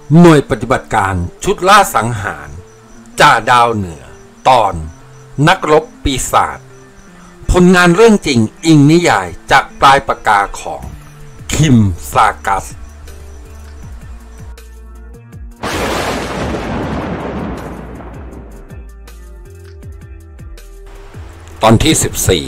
หน่วยปฏิบัติการชุดล่าสังหารจ่าดาวเหนือตอนนักรบปีศาจผลงานเรื่องจริงอิงนิยายจากปลายปากกาของคิมซากัสตอนที่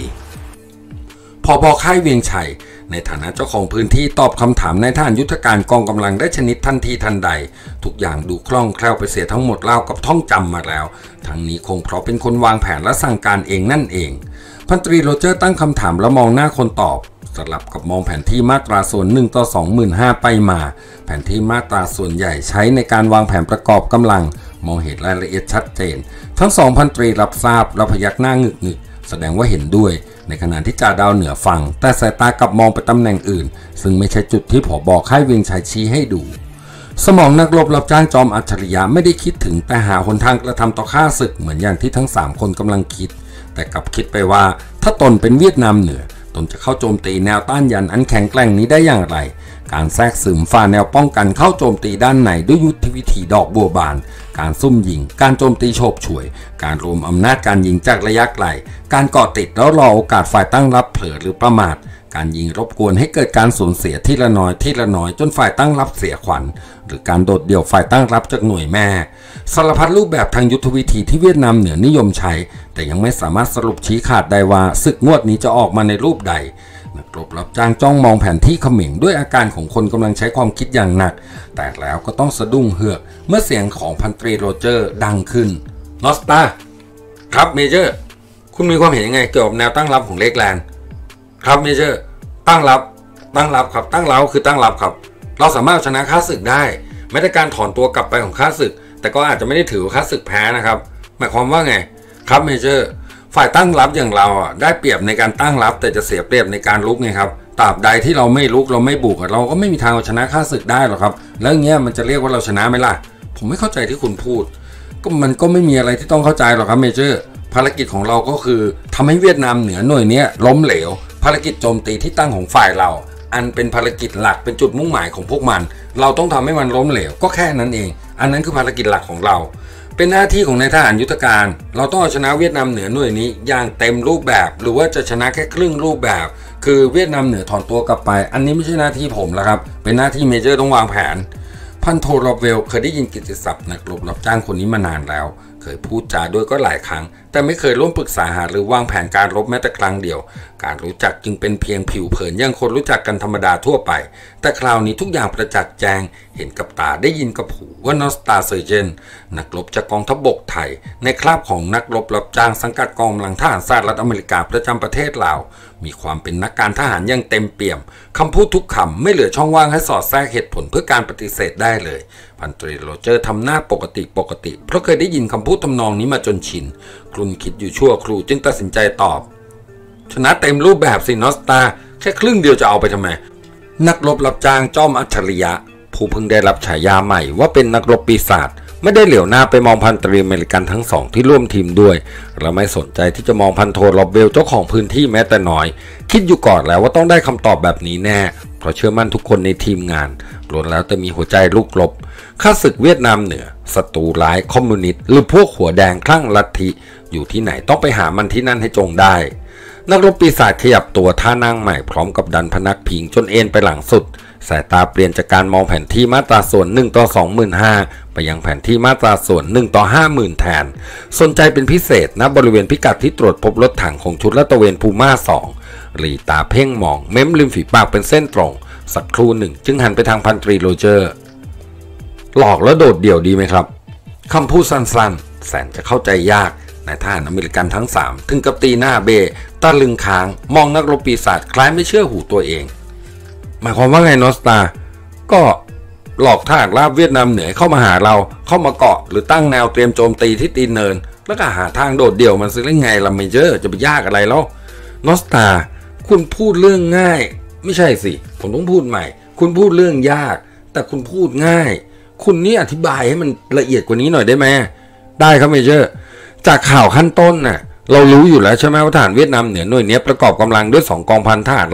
14ผบ.ค่ายเวียงชัยในฐานะเจ้าของพื้นที่ตอบคำถามในทหารยุทธการกองกำลังได้ชนิดทันทีทันใดทุกอย่างดูคล่องแคล่วไปเสียทั้งหมดเล่ากับท่องจำมาแล้วทั้งนี้คงเพราะเป็นคนวางแผนและสั่งการเองนั่นเองพันตรีโรเจอร์ตั้งคำถามแล้วมองหน้าคนตอบสลับกับมองแผนที่มาตราส่วน1 ต่อ 25,000 ไปมาแผนที่มาตราส่วนใหญ่ใช้ในการวางแผนประกอบกำลังมองเห็นรายละเอียดชัดเจนทั้งสองพันตรีรับทราบและพยักหน้างึกแสดงว่าเห็นด้วยในขณะที่จ่าดาวเหนือฟังแต่สายตากลับมองไปตำแหน่งอื่นซึ่งไม่ใช่จุดที่ผบ.ค่ายเวียงชัยชี้ให้ดูสมองนักรบรับจ้างจอมอัจฉริยะไม่ได้คิดถึงแต่หาหนทางกระทำต่อข้าศึกเหมือนอย่างที่ทั้ง3คนกำลังคิดแต่กลับคิดไปว่าถ้าตนเป็นเวียดนามเหนือตนจะเข้าโจมตีแนวต้านยันอันแข็งแกร่งนี้ได้อย่างไรการแทรกซึมฝ่าแนวป้องกันเข้าโจมตีด้านในด้วยยุทธวิธีดอกบัวบานการซุ่มยิงการโจมตีโฉบฉวยการรวมอำนาจการยิงจากระยะไกลการเกาะติดแล้วรอโอกาสฝ่ายตั้งรับเผลอหรือประมาทการยิงรบกวนให้เกิดการสูญเสียทีละน้อยจนฝ่ายตั้งรับเสียขวัญหรือการโดดเดี่ยวฝ่ายตั้งรับจากหน่วยแม่สารพัดรูปแบบทางยุทธวิธีที่เวียดนามเหนือนิยมใช้แต่ยังไม่สามารถสรุปชี้ขาดได้ว่าศึกงวดนี้จะออกมาในรูปใดนักรบรับจ้างจ้องมองแผนที่เขม่งด้วยอาการของคนกำลังใช้ความคิดอย่างหนักแต่แล้วก็ต้องสะดุ้งเฮือกเมื่อเสียงของพันตรีโรเจอร์ดังขึ้นนอสตาครับเมเจอร์คุณมีความเห็นยังไงเกี่ยวกับแนวตั้งรับของเลกแลนด์ครับเมเจอร์ตั้งรับครับตั้งรับคือตั้งรับครับเราสามารถชนะข้าศึกได้ไม่ได้การถอนตัวกลับไปของข้าศึกแต่ก็อาจจะไม่ได้ถือว่าข้าศึกแพ้นะครับหมายความว่าไงครับเมเจอร์ฝ่ายตั้งรับอย่างเราได้เปรียบในการตั้งรับแต่จะเสียเปรียบในการลุกไงครับตราบใดที่เราไม่ลุกเราไม่บุกเราก็ไม่มีทางชนะข้าศึกได้หรอกครับแล้วเงี้ยมันจะเรียกว่าเราชนะไหมล่ะผมไม่เข้าใจที่คุณพูดก็มันก็ไม่มีอะไรที่ต้องเข้าใจหรอกครับเมเจอร์ภารกิจของเราก็คือทำให้เวียดนามเหนือหน่วยนี้ล้มเหลวภารกิจโจมตีที่ตั้งของฝ่ายเราอันเป็นภารกิจหลักเป็นจุดมุ่งหมายของพวกมันเราต้องทำให้มันล้มเหลวก็แค่นั้นเองอันนั้นคือภารกิจหลักของเราเป็นหน้าที่ของนายทหารยุทธการเราต้องเอาชนะเวียดนามเหนือหน่วยนี้อย่างเต็มรูปแบบหรือว่าจะชนะแค่ครึ่งรูปแบบคือเวียดนามเหนือถอนตัวกลับไปอันนี้ไม่ใช่หน้าที่ผมแล้วครับเป็นหน้าที่เมเจอร์ต้องวางแผนพันโทรอบเวลเคยได้ยินกิตติศัพท์นักรบรับจ้างคนนี้มานานแล้วเคยพูดจาด้วยก็หลายครั้งแต่ไม่เคยร่วมปรึกษาหาหรือวางแผนการรบแม้แต่ครั้งเดียวการรู้จักจึงเป็นเพียงผิวเผินอย่างคนรู้จักกันธรรมดาทั่วไปแต่คราวนี้ทุกอย่างประจักษ์แจงเห็นกับตาได้ยินกับหูว่านอสตาเซอร์เจนนักรบจากกองทัพบกไทยในคราบของนักรบรับจ้างสังกัดกองกำลังทหารสหรัฐอเมริกาประจำประเทศลาวมีความเป็นนักการทหารอย่างเต็มเปี่ยมคำพูดทุกคำไม่เหลือช่องว่างให้สอดแทรกเหตุผลเพื่อการปฏิเสธได้เลยพันตรีโรเจอร์ทำหน้าปกติเพราะเคยได้ยินคำพูดทำนองนี้มาจนชินครุ่นคิดอยู่ชั่วครู่จึงตัดสินใจตอบชนะเต็มรูปแบบสินอสตาแค่ครึ่งเดียวจะเอาไปทำไมนักรบรับจ้างจอมอัจฉริยะผู้เพิ่งได้รับฉายาใหม่ว่าเป็นนักรบปีศาจไม่ได้เหลียวหน้าไปมองพันตรีอเมริกันทั้งสองที่ร่วมทีมด้วยและไม่สนใจที่จะมองพันโทรอบเวลเจ้าของพื้นที่แม้แต่น้อยคิดอยู่ก่อนแล้วว่าต้องได้คำตอบแบบนี้แน่เพราะเชื่อมั่นทุกคนในทีมงานล้วนแล้วแต่มีหัวใจลูกรบข้าศึกเวียดนามเหนือศัตรูร้ายคอมมิวนิสต์หรือพวกหัวแดงคลั่งลัทธิอยู่ที่ไหนต้องไปหามันที่นั่นให้จงได้นักรบปีศาจขยับตัวท่านั่งใหม่พร้อมกับดันพนักพิงจนเอ็นไปหลังสุดสายตาเปลี่ยนจากการมองแผนที่มาตราส่วน1 ต่อ 25,000ไปยังแผนที่มาตราส่วน1 ต่อ 50,000แทนสนใจเป็นพิเศษณบริเวณพิกัดที่ตรวจพบรถถังของชุดลาดตระเวนพูม่า2หลีตาเพ่งมองเม้มริมฝีปากเป็นเส้นตรงสักครู่หนึ่งจึงหันไปทางพันตรีโรเจอร์หลอกแล้วโดดเดี่ยวดีไหมครับคำพูดสั้นๆแสนจะเข้าใจยากนายทหารอเมริกันทั้ง3ถึงกับตีหน้าเบตาลึงค้างมองนักรบปีศาจคล้ายไม่เชื่อหูตัวเองหมายความว่าไงนอสตาก็หลอกทหารราบเวียดนามเหนือเข้ามาหาเราเข้ามาเกาะหรือตั้งแนวเตรียมโจมตีที่ตีนเนินแล้วก็หาทางโดดเดี่ยวมันซิได้ไงล่ะเมเจอร์จะไปยากอะไรแล้วนอสตาคุณพูดเรื่องง่ายไม่ใช่สิผมต้องพูดใหม่คุณพูดเรื่องยากแต่คุณพูดง่ายคุณนี่อธิบายให้มันละเอียดกว่านี้หน่อยได้ไหมได้ครับเมเจอร์จากข่าวขั้นต้นน่ะเรารู้อยู่แล้วใช่ไหมว่าทหารเวียดนามเหนือหน่วยนี้ประกอบกำลังด้วย2 กองพันทหารราบ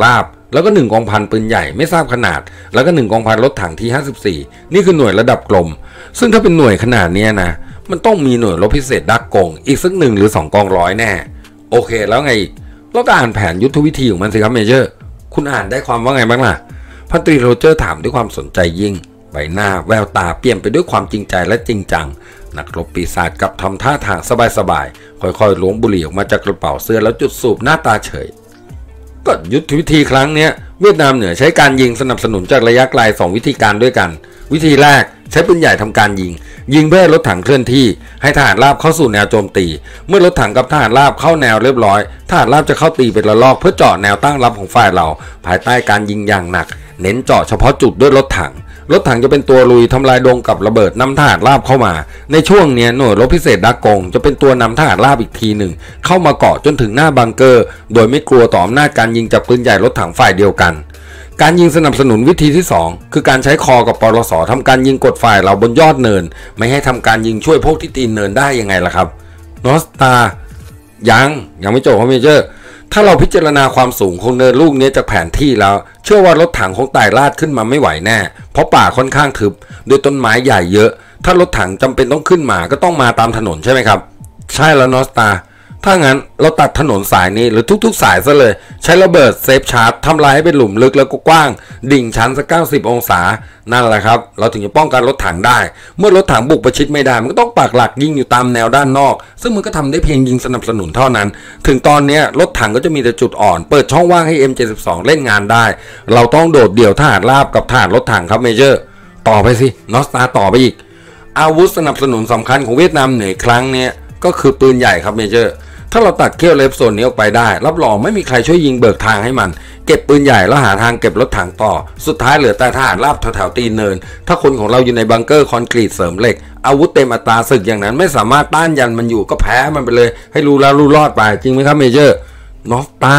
แล้วก็1กองพันปืนใหญ่ไม่ทราบขนาดแล้วก็1กองพันรถถังที่54นี่คือหน่วยระดับกรมซึ่งถ้าเป็นหน่วยขนาดนี้นะมันต้องมีหน่วยรบพิเศษดักกงอีกสัก1 หรือ 2กองร้อยแน่โอเคแล้วไงแล้วก็อ่านแผนยุทธวิธีของมันสิครับเมเจอร์คุณอ่านได้ความว่าไงบ้างล่ะพันตรีโรเจอร์ถามด้วยความสนใจยิ่งใบหน้าแววตาเปลี่ยนไปด้วยความจริงใจและจริงจังนักรบปีศาจกับทำท่าทางสบายๆค่อยๆล้วงบุหรี่ออกมาจากกระเป๋าเสื้อแล้วจุดสูบหน้าตาเฉยก็ยุทธวิธีครั้งนี้เวียดนามเหนือใช้การยิงสนับสนุนจากระยะไกล2วิธีการด้วยกันวิธีแรกใช้ปืนใหญ่ทำการยิงเพื่อรถถังเคลื่อนที่ให้ทหารราบเข้าสู่แนวโจมตีเมื่อรถถังกับทหารราบเข้าแนวเรียบร้อยทหารราบจะเข้าตีเป็นระลอกเพื่อเจาะแนวตั้งรับของฝ่ายเราภายใต้การยิงอย่างหนักเน้นเจาะเฉพาะจุดด้วยรถถังจะเป็นตัวลุยทำลายดงกับระเบิดนำทหารราบเข้ามาในช่วงนี้หน่วยรบพิเศษดักกงจะเป็นตัวนำทหารราบอีกทีหนึ่งเข้ามาเกาะจนถึงหน้าบังเกอร์โดยไม่กลัวต่ออำนาจการยิงจากปืนใหญ่รถถังฝ่ายเดียวกันการยิงสนับสนุนวิธีที่2คือการใช้คอกับปลสทำการยิงกดฝ่ายเราบนยอดเนินไม่ให้ทำการยิงช่วยพวกที่ตีนเนินได้ยังไงล่ะครับนอสตายังไม่จบครับเมเจอร์ถ้าเราพิจารณาความสูงของเนินลูกนี้จากแผนที่แล้วเชื่อว่ารถถังคงไต่ลาดขึ้นมาไม่ไหวแน่เพราะป่าค่อนข้างทึบโดยต้นไม้ใหญ่เยอะถ้ารถถังจำเป็นต้องขึ้นมาก็ต้องมาตามถนนใช่ไหมครับใช่แล้วนอสตาถ้างั้นเราตัดถนนสายนี้หรือทุกๆสายซะเลยใช้ระเบิดเซฟชาร์จทำลายให้เป็นหลุมลึกแล้วก็กว้างดิ่งชันสัก90 องศานั่นแหละครับเราถึงจะป้องกันรถถังได้เมื่อรถถังบุกประชิดไม่ได้มันก็ต้องปักหลักยิงอยู่ตามแนวด้านนอกซึ่งมันก็ทำได้เพียงยิงสนับสนุนเท่านั้นถึงตอนนี้รถถังก็จะมีแต่จุดอ่อนเปิดช่องว่างให้ M72 เล่นงานได้เราต้องโดดเดี่ยวทหารราบกับทหารรถถังครับเมเจอร์ต่อไปสินอสตาต่อไปอีกอาวุธสนับสนุนสำคัญของเวียดนามเหนือครั้งนี้ก็คือปืนใหญ่ครับเมเจอร์ถ้าเราตัดเขี้ยวเลฟโซนนี้ออกไปได้รับรองไม่มีใครช่วยยิงเบิกทางให้มันเก็บปืนใหญ่แล้วหาทางเก็บรถถังต่อสุดท้ายเหลือแต่ทหารราบแถวๆตีนเนินถ้าคนของเราอยู่ในบังเกอร์คอนกรีตเสริมเหล็กอาวุธเต็มอัตราศึกอย่างนั้นไม่สามารถต้านยันมันอยู่ก็แพ้มันไปเลยให้รู้แล้วรู้รอดไปจริงไหมครับเมเจอร์นอสตา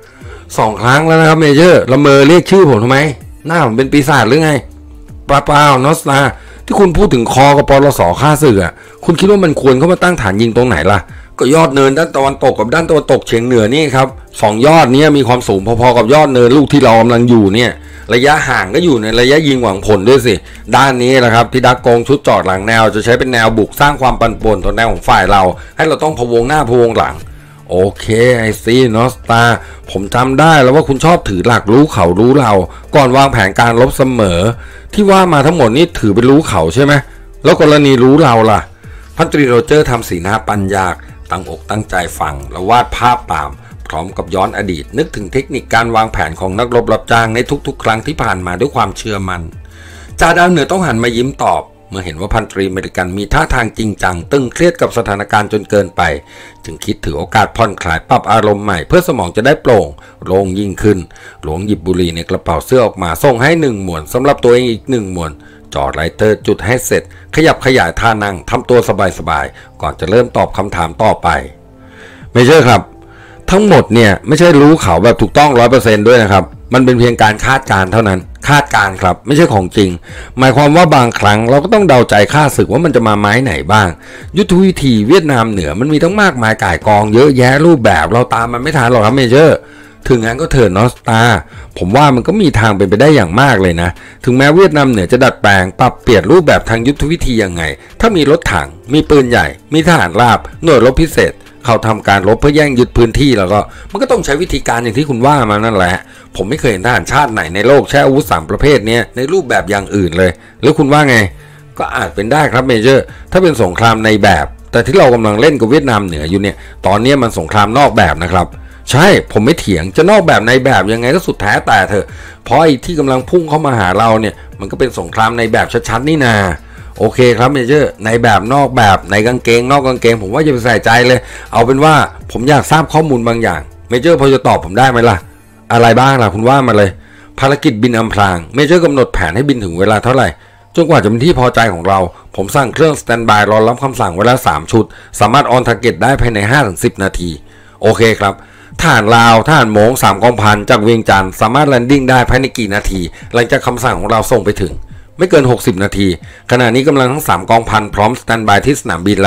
2 ครั้งแล้วนะครับเมเจอร์ละเมอเรียกชื่อผมทำไมหน้าผมเป็นปีศาจหรือไงเปล่านอสตาที่คุณพูดถึงคอกับปลสฆ่าศึกคุณคิดว่ามันควรเข้ามาตั้งฐานยิงตรงไหนล่ะก็ยอดเนินด้านตะวันตกกับด้านตะวันตกเฉียงเหนือนี่ครับ2 ยอดนี้มีความสูงพอๆกับยอดเนินลูกที่เรากำลังอยู่เนี่ยระยะห่างก็อยู่ในระยะยิงหวังผลด้วยสิด้านนี้แหละครับที่ดักกงชุดจอดหลังแนวจะใช้เป็นแนวบุกสร้างความปั่นป่วนต่อแนวของฝ่ายเราให้เราต้องพะวงหน้าพะวงหลังโอเคไอซีนอสตาผมจำได้แล้วว่าคุณชอบถือหลักรู้เขารู้เราก่อนวางแผนการรบเสมอที่ว่ามาทั้งหมดนี่ถือเป็นรู้เขาใช่ไหมแล้วกรณีรู้เราล่ะพันตรีโรเจอร์ทำสีหน้าปัญญาตั้งอกตั้งใจฟังและวาดภาพตามพร้อมกับย้อนอดีตนึกถึงเทคนิคการวางแผนของนักรบรับจ้างในทุกๆครั้งที่ผ่านมาด้วยความเชื่อมัน่นจ่าดาวเหนือต้องหันมายิ้มตอบเมื่อเห็นว่าพันตรีอเมริกันมีท่าทางจริงจังตึงเครียดกับสถานการณ์จนเกินไปจึงคิดถือโอกาสผ่อนคลายปรับอารมณ์ใหม่เพื่อสมองจะได้โปร่งโล่งยิ่งขึ้นหลวงหยิบบุหรี่ในกระเป๋าเสื้อออกมาส่งให้1 มวนสำหรับตัวเองอีก1 มวนจอดไลเตอร์จุดให้เสร็จขยับขยายท่านั่งทำตัวสบายๆก่อนจะเริ่มตอบคำถามต่อไปเมเจอร์ครับทั้งหมดเนี่ยไม่ใช่รู้เขาแบบถูกต้อง 100% ด้วยนะครับมันเป็นเพียงการคาดการณ์เท่านั้นคาดการณ์ครับไม่ใช่ของจริงหมายความว่าบางครั้งเราก็ต้องเดาใจข้าศึกว่ามันจะมาไม้ไหนบ้างยุทธวิธีเวียดนามเหนือมันมีทั้งมากมายก่ายกองเยอะแยะรูปแบบเราตามมันไม่ทันหรอกครับเมเจอร์ถึงงั้นก็เถิดนอสตาผมว่ามันก็มีทางเป็นไปได้อย่างมากเลยนะถึงแม้เวียดนามเหนือจะดัดแปลงปรับเปลี่ยนรูปแบบทางยุทธวิธียังไงถ้ามีรถถังมีปืนใหญ่มีทหารราบหน่วยรบพิเศษเขาทำการรบเพื่อแย่งยึดพื้นที่แล้วก็มันก็ต้องใช้วิธีการอย่างที่คุณว่ามานั่นแหละผมไม่เคยเห็นทหารชาติไหนในโลกใช้อาวุธ3 ประเภทนี้ในรูปแบบอย่างอื่นเลยแล้วคุณว่าไงก็อาจเป็นได้ครับเมเจอร์ถ้าเป็นสงครามในแบบแต่ที่เรากำลังเล่นกับเวียดนามเหนืออยู่เนี่ยตอนนี้มันสงครามนอกแบบนะครับใช่ผมไม่เถียงจะนอกแบบในแบบยังไงก็สุดแท้แต่เถอะเพราะไอ้ที่กำลังพุ่งเข้ามาหาเราเนี่ยมันก็เป็นสงครามในแบบชัดๆนี่นาโอเคครับเมเจอร์ในแบบนอกแบบในกางเกงนอกกางเกงผมว่าอย่าไปใส่ใจเลยเอาเป็นว่าผมอยากทราบข้อมูลบางอย่างเมเจอร์พอจะตอบผมได้ไหมล่ะอะไรบ้างล่ะคุณว่ามาเลยภารกิจบินอำพรางเมเจอร์กำหนดแผนให้บินถึงเวลาเท่าไหร่จนกว่าจะเป็นที่พอใจของเราผมสั่งเครื่องสแตนด์บายรอรับคำสั่งเวลา3 ชุดสามารถออนทาร์เก็ตได้ภายใน 5-10 นาทีโอเคครับทหารลาวทหารโม้ง3 กองพันจากเวียงจันทร์สามารถแลนดิ้งได้ภายในกี่นาทีหลังจากคำสั่งของเราส่งไปถึงไม่เกิน60 นาทีขณะนี้กำลังทั้ง3 กองพันพร้อมสแตนด์บายที่สนามบินแล้ว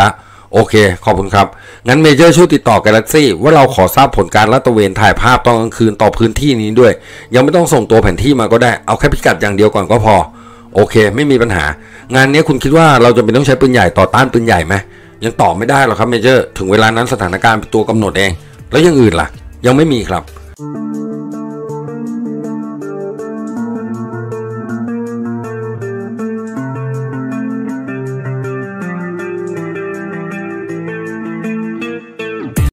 โอเคขอบคุณครับงั้นเมเจอร์ช่วยติดต่อ Galaxy ว่าเราขอทราบผลการลาดตระเวนถ่ายภาพตอนกลางคืนต่อพื้นที่นี้ด้วยยังไม่ต้องส่งตัวแผนที่มาก็ได้เอาแค่พิกัดอย่างเดียวก่อนก็พอโอเคไม่มีปัญหางานนี้คุณคิดว่าเราจะเป็นต้องใช้ปืนใหญ่ต่อต้านปืนใหญ่ไหมยังตอบไม่ได้หรอกครับเมเจอร์ถึงเวลานั้นสถานการณ์เป็นตัวกำหนดเองแล้วยังอื่นล่ะยังไม่มีครับ